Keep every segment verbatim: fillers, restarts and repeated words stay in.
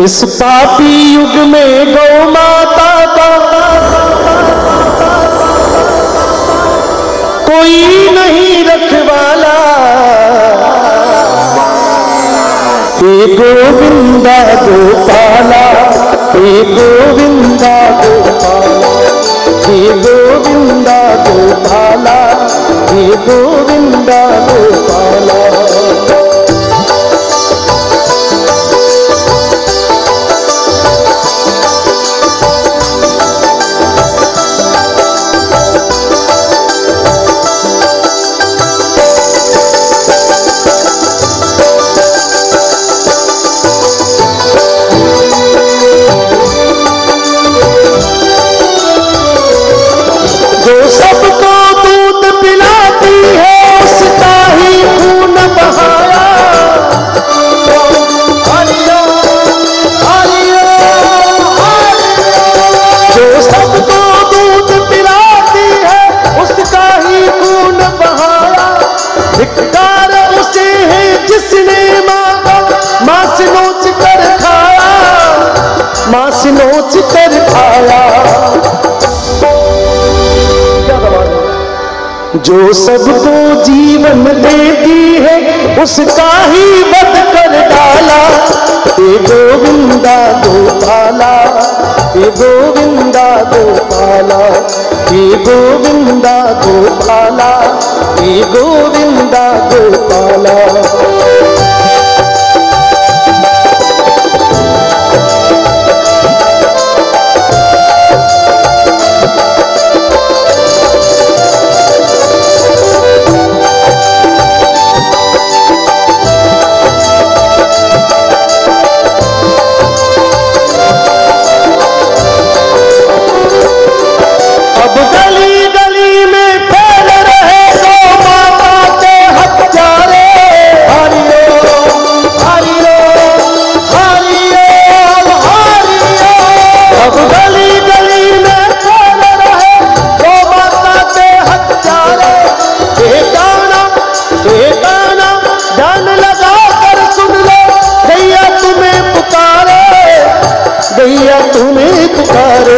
इस पापी युग में गौ माता का कोई नहीं रखवाला। हे गोविंदा गोपाला, हे गोविंदा गोपाला, हे गोविंदा गोपाला, हे गोविंदा गोपाला। जो सबको दूध पिलाती है उसका ही खून बहाया। जो सबको दूध पिलाती है उसका ही खून बहाया। धिक्कार उसे है जिसने माँ का मांस नोच कर खाया, मांस नोच कर खाया। जो सबको जीवन देती है उसका ही वध कर डाला। हे गोविंदा गोपाला, हे गोविंदा गोपाला, हे गोविंदा गोपाला, हे गोविंदा गोपाला। गैया तुम्हें पुकारे।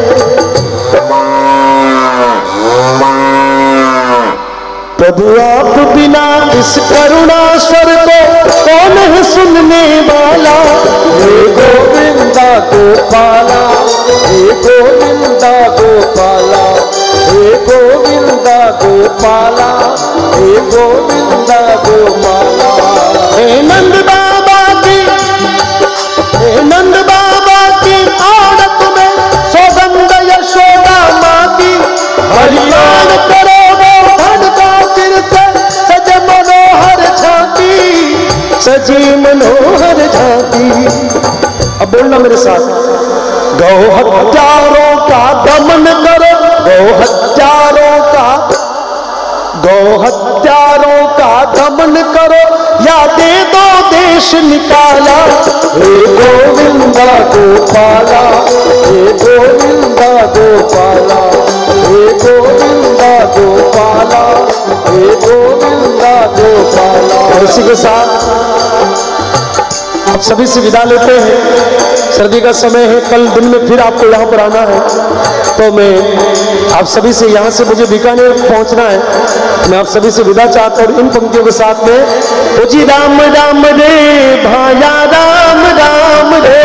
प्रभु आप बिना इस करुणा स्वर को कौन है सुनने वाला। हे गोविंदा गोपाला, हे गोविंदा गोपाला, हे गोविंदा गोपाला, हे गोविंदा गोपाला। हे नंद बाबा की, हे नंद बाबा की आड़त में सौगंध यशोदा माँ की। हरियाण करो वो धन का सिर से सजे मनोहर झांकी, सजी मनोहर झांकी। अब बोलना मेरे साथ। गौ हत्यारों का दमन करो, गौ हत्यारों का, गौ हत्यारों का दमन करो या दे दो देश निकाला। हे गोविंदा गोपाला, हे गोविंदा गोपाला, हे गोविंदा गोपाला, हे गोविंदा गोपाला। और इसी के साथ आप सभी से विदा लेते हैं। सर्दी का समय है, कल दिन में फिर आपको यहाँ पर आना है, तो मैं आप सभी से यहाँ से मुझे बीकानेर पहुँचना है। मैं आप सभी से विदा चाहता हूँ इन पंक्तियों के साथ में। ओ जी राम राम रे भाया राम राम रे,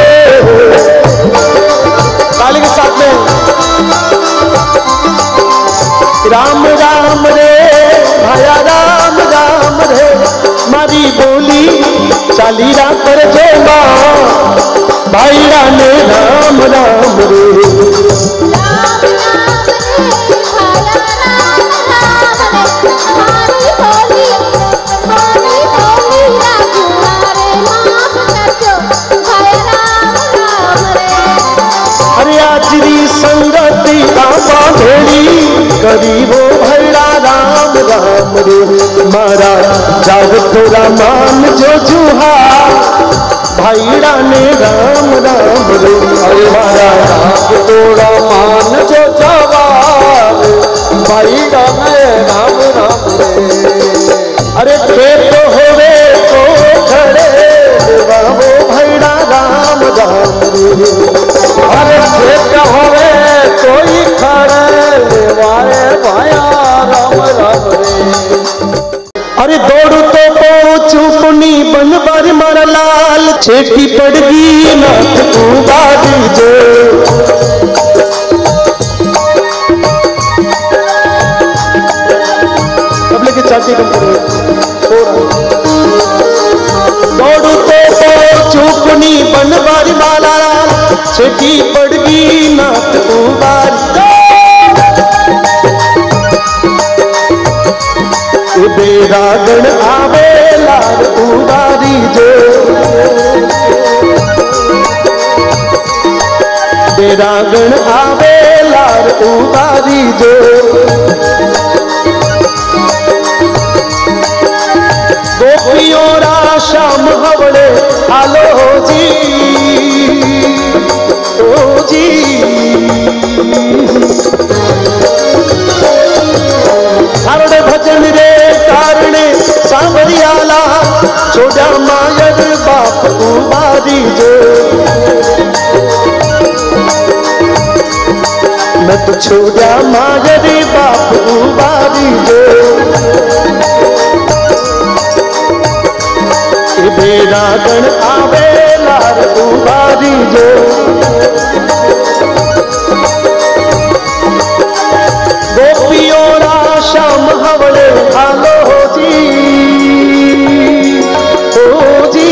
ताली के साथ में। राम राम रे भाया राम राम रे, मारी बोली चाली रा कर जो माँ भाई राने राम राम रे। संगति बाबा भेड़ी करीबो भैरा राम राम रे। मारा जाग तोरा मान जो जुहा भाई राने राम राम रे। अरे मारा जाग तोरा मान जो जवान भाई राने राम राम रे। अरे खेत होवे तो खड़े बाबो भैरा राम राम रे। अरे खेत होवे कोई खड़े लेवाए भाया राम राम रे। अरे दौड़ू तो पहुंचू पुनी बन बर मारा लाल छेटी पड़गी नाथ तू बादी जो। अब लेके चाटी कम करो। दौड़ू तो पहुंचू पुनी बन बर मारा लाल छेटी पड़गी नाथ तू बादी। बेरा गण आवे लाल उबारी जो। बेरा गण आवे लाल उबारी जो। गोपियों रा शाम हवड़े आलो जी ओ जी। हरड़ भजन रे कारणे सांवरियाला छोड़ा मायर बाप उबारी जो। मैं तो छोड़ा मायर बाप उबारी जो। बेरा गण आवे लार उबारी जो। गोपियों रा शाम हवड़े आलो जी ओ जी।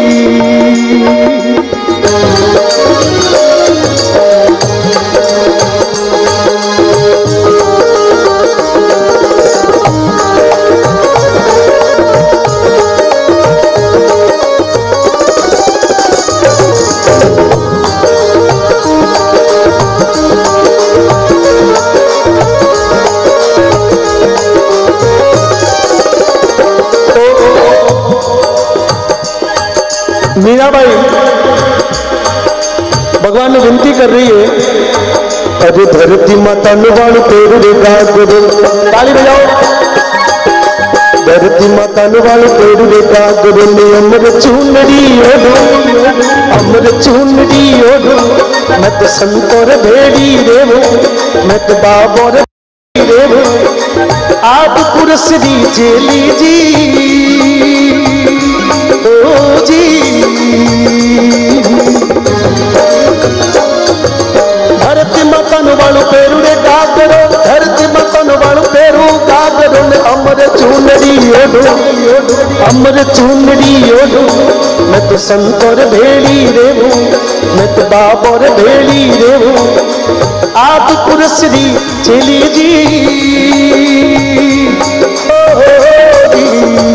मीराबाई भगवान ने विनती कर रही है। अरे धरती माता नुवाण पेड़ रे गागरो ताली बजाओ। धरती माता नुवाण पेड़ रे गागरो ने अमर चूनरी ओढ़ो अमर चूनरी ओढ़ो। मैं तो संतोर भेड़ी रेवो मैं तो बाबोर रेवो। आप पुरसरी जेली जी ओ जी। धरती माता नुवाणु पेरू रे गागरो। धरती माता नुवाणु पेरू गागरो ने अमर चूनरी ओढ़ो अमर चूनरी ओढ़ो। मैं तो संतोर भेड़ी रेवो मैं तो बाबोर भेड़ी रेवो। आप पुरसरी चली जी ओ जी।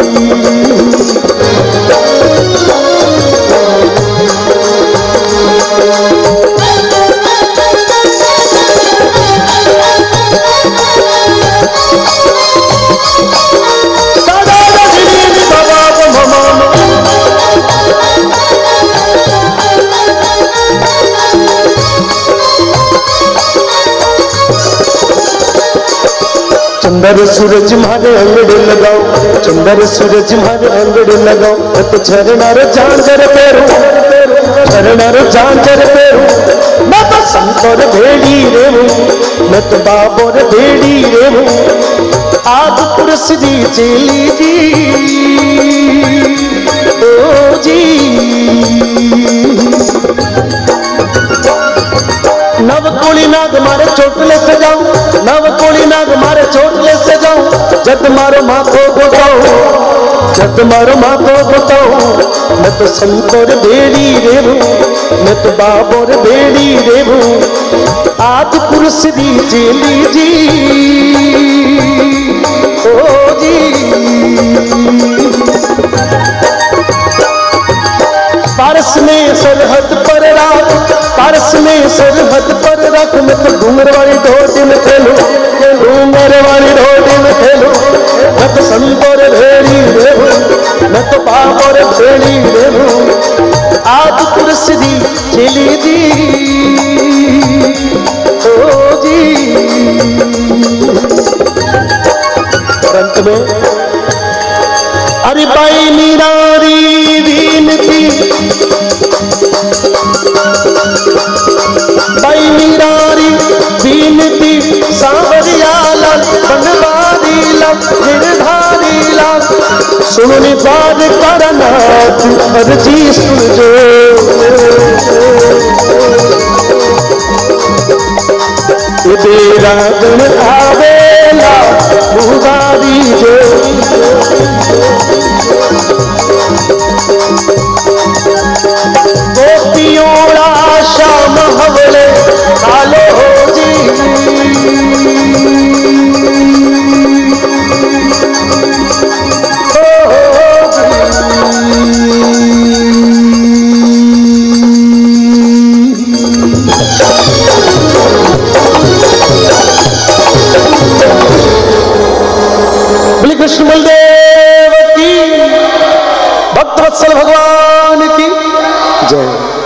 चंदर सूरज मारे अंगड़े लगाओ चंदर सूरज मारे अंगड़े लगाओ। मैं तो झरनार झांझर पेरू झरनार झांझर पेरू। मैं तो संतोर भेड़ी रेवू मैं तो बाबोर भेड़ी रेवू। आग पुरसरी चेली जी ओ जी। नव कोली नाग मारे चोटले से जाऊं नव कोली नाग मारे चोटले से जाऊं। जद मारो माथो बताओ जद मारो माथो बताओ। मैं तो संतोर भेड़ी रेवू मैं तो बाबोर भेड़ी रेवू। आद पुरसरी चेली जी ओ जी। पारस में सरहद पर राख पारस में सरहद पर रख। मैं तो घूंगर वाली ढोटी में खेलूं घूंगर वाली ढोटी में खेलूं। मैं तो संतोर भेड़ी रेवू मैं तो बाबोर भेड़ी रेवू। आद पुरसरी चली जी ओ जी। अंत में अरे बाई मीरारी विनती सुन निबार करना तू अर्जी सुन जो तेरा गुण आवेला मुबारी जो गोपियोड़ा शाम हवले कालो हो जी कृष्ण बलदेव की, भक्तवत्सल भगवान की जय।